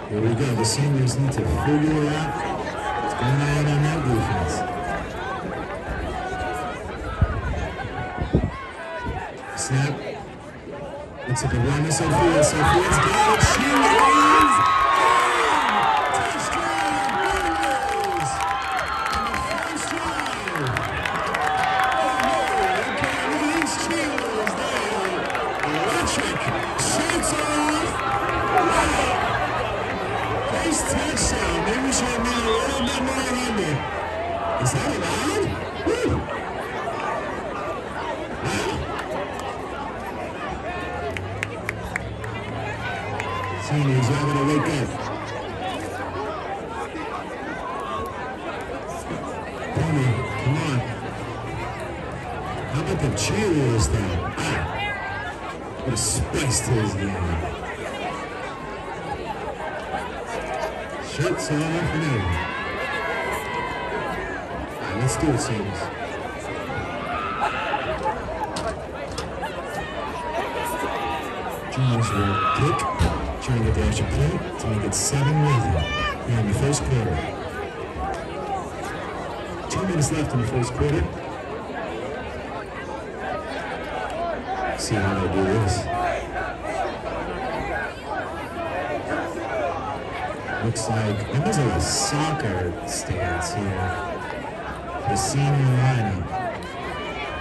Here we go. The seniors need to figure out what's going on that defense. Snap. Looks like a run to Sophia. Sophia's got it. She is touchdown. Warriors on the first drive. Okay, look at these cheerleaders there. Electric. Shoots off. Wow. First touchdown. Maybe we should have made a little bit more under. Is that allowed? Woo. Seniors, y'all gotta wake up. Tony, come on. How about the cheerleaders though? What a spice to his game. Shirts off and everything. Alright, let's do it, seniors. Juniors will kick. Trying to get the extra point to make it 7-0 here in the first quarter. 2 minutes left in the first quarter. See how they do this. Looks like there's a soccer stance here. The senior lineup.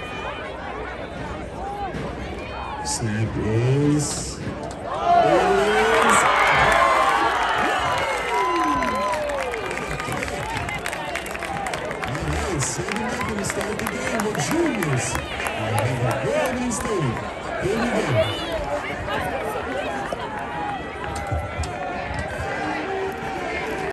Snap is...